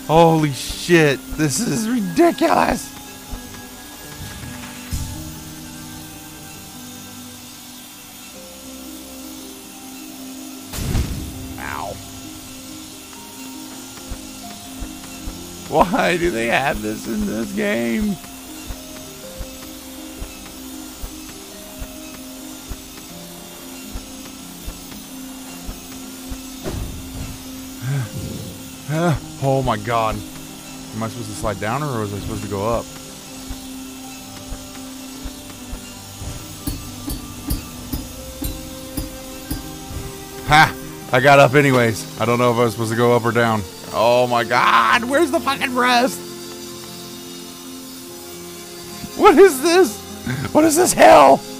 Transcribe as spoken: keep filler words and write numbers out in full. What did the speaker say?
Holy shit, this is ridiculous. Ow. Why do they have this in this game? Oh my god. Am I supposed to slide down or was I supposed to go up? Ha! I got up anyways. I don't know if I was supposed to go up or down. Oh my god! Where's the fucking rest? What is this? What is this hell?